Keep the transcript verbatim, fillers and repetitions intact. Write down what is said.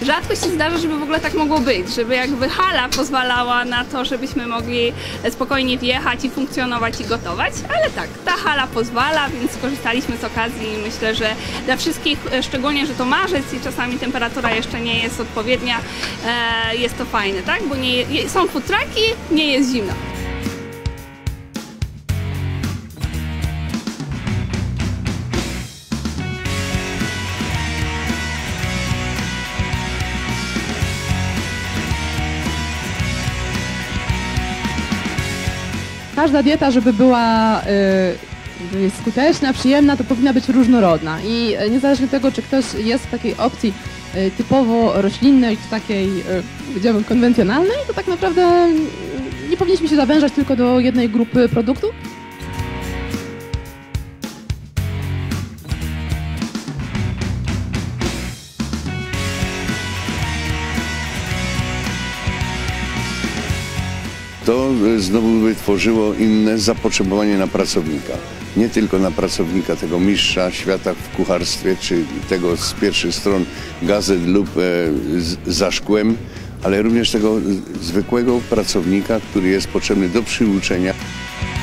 rzadko się zdarza, żeby w ogóle tak mogło być, żeby jakby hala pozwalała na to, żebyśmy mogli spokojnie wjechać i funkcjonować i gotować, ale tak, ta hala pozwala, więc skorzystaliśmy z okazji i myślę, że dla wszystkich, szczególnie, że to marzec i czasami temperatura jeszcze nie jest odpowiednia, jest to fajne, tak? Bo nie, są food trucki, nie jest zimno. Każda dieta, żeby była y, skuteczna, przyjemna, to powinna być różnorodna i niezależnie od tego, czy ktoś jest w takiej opcji y, typowo roślinnej, czy takiej, y, powiedziałabym, konwencjonalnej, to tak naprawdę y, nie powinniśmy się zawężać tylko do jednej grupy produktów. To znowu wytworzyło inne zapotrzebowanie na pracownika. Nie tylko na pracownika tego mistrza świata w kucharstwie, czy tego z pierwszych stron gazet lub e, z, za szkłem, ale również tego zwykłego pracownika, który jest potrzebny do przyuczenia.